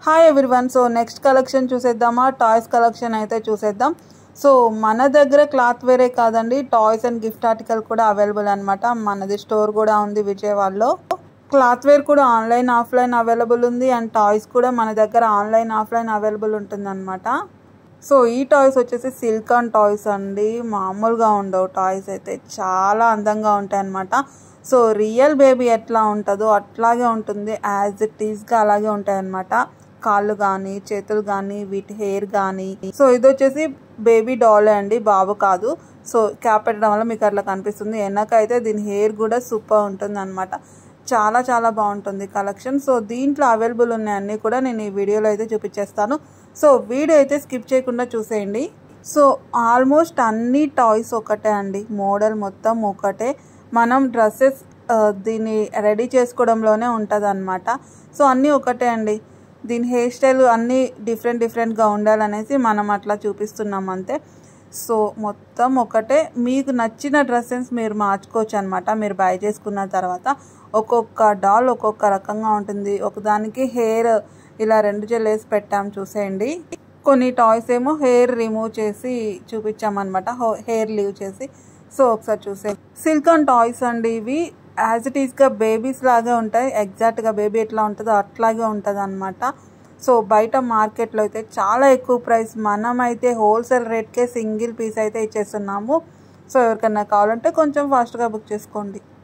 Hi everyone. So next collection చూసేద్దామా? Toys collection అయితే చూసేద్దాం. సో మన దగ్గర క్లాత్ వేరే కాదండి, టాయ్స్ అండ్ గిఫ్ట్ ఆర్టికల్ కూడా అవైలబుల్ అనమాట. మనది స్టోర్ కూడా ఉంది విజయవాడలో. క్లాత్ వేర్ కూడా ఆన్లైన్ ఆఫ్లైన్ అవైలబుల్ ఉంది, అండ్ టాయ్స్ కూడా మన దగ్గర ఆన్లైన్ ఆఫ్లైన్ అవైలబుల్ ఉంటుంది అనమాట. సో ఈ టాయ్స్ వచ్చేసి సిల్కాన్ టాయ్స్ అండి, మామూలుగా ఉండవు. టాయ్స్ అయితే చాలా అందంగా ఉంటాయి అన్నమాట. సో రియల్ బేబీ ఎట్లా ఉంటుందో అట్లాగే ఉంటుంది, యాజ్ ఇట్ ఈస్గా అలాగే ఉంటాయి అన్నమాట. కాళ్ళు కానీ చేతులు కానీ వీటి హెయిర్ కానీ. సో ఇది వచ్చేసి బేబీ డాల్ అండి, బాబు కాదు. సో క్యాప్ పెట్టడం వల్ల మీకు అట్లా కనిపిస్తుంది. వెనకైతే దీని హెయిర్ కూడా సూపర్ ఉంటుంది అనమాట. చాలా చాలా బాగుంటుంది కలెక్షన్. సో దీంట్లో అవైలబుల్ ఉన్నాయి అన్నీ కూడా నేను ఈ వీడియోలో అయితే చూపించేస్తాను. సో వీడియో అయితే స్కిప్ చేయకుండా చూసేయండి. సో ఆల్మోస్ట్ అన్ని టాయ్స్ ఒకటే అండి, మోడల్ మొత్తం ఒకటే. మనం డ్రెస్సెస్ దీన్ని రెడీ చేసుకోవడంలోనే ఉంటుంది అనమాట. సో అన్నీ ఒకటే అండి. దీని హెయిర్ స్టైల్ అన్నీ డిఫరెంట్గా ఉండాలనేసి మనం అట్లా చూపిస్తున్నాం అంతే. సో మొత్తం ఒకటే. మీకు నచ్చిన డ్రెస్సెస్ మీరు మార్చుకోవచ్చు అనమాట. మీరు బై చేసుకున్న తర్వాత ఒక్కొక్క డాల్ ఒక్కొక్క రకంగా ఉంటుంది. ఒకదానికి హెయిర్ ఇలా 2 జెల్ వేసి పెట్టాం చూసేయండి. కొన్ని టాయ్స్ ఏమో హెయిర్ రిమూవ్ చేసి చూపించామన్నమాట, హెయిర్ లీవ్ చేసి. సో ఒకసారి చూసే సిల్కాన్ టాయ్స్ అండి ఇవి. యాజ్ ఇట్ ఈస్గా బేబీస్ లాగే ఉంటాయి, ఎగ్జాక్ట్గా బేబీ ఎట్లా ఉంటుందో అట్లాగే ఉంటుంది అనమాట. సో బయట మార్కెట్లో అయితే చాలా ఎక్కువ ప్రైస్, మనమైతే హోల్సేల్ రేట్కే సింగిల్ పీస్ అయితే ఇచ్చేస్తున్నాము. సో ఎవరికైనా కావాలంటే కొంచెం ఫాస్ట్గా బుక్ చేసుకోండి.